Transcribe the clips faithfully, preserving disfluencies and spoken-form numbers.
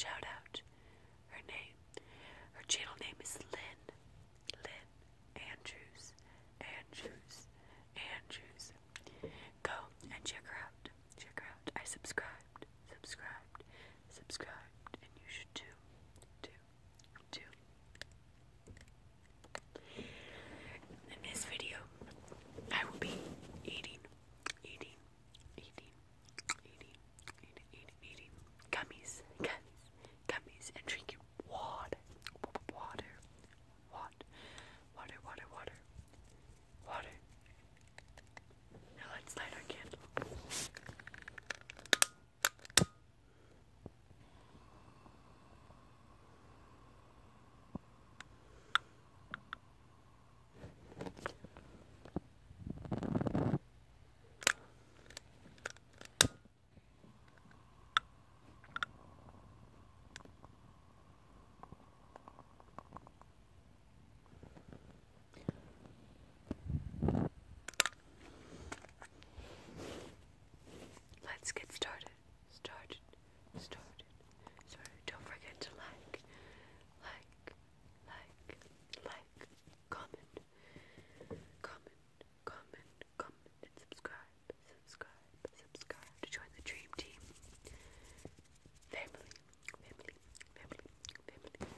shout out her name. Her channel name is Lynn. Lynn Andrews. Andrews. Andrews. Go and check her out. Check her out. I subscribed. Subscribed. Subscribed. And you should too. Too. Too. In this video, I will be eating, eating, eating, eating, eating, eating, eating gummies, gummies, gummies, and drinking water, water, water, water, water, water, water. Now let's light our candle. Let's get started. Started. Started. Started. Don't forget to like, like, like, like, comment, comment, comment, comment, and subscribe, subscribe, subscribe to join the dream team. Family, family, family, family, family.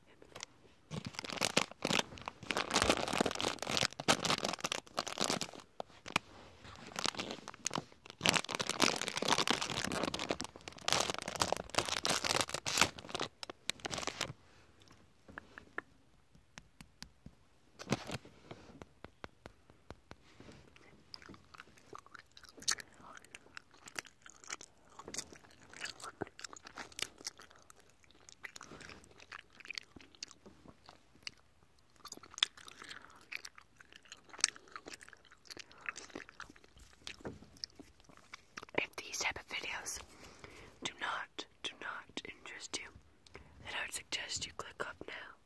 If these type of videos do not, do not interest you, then I would suggest you click up now.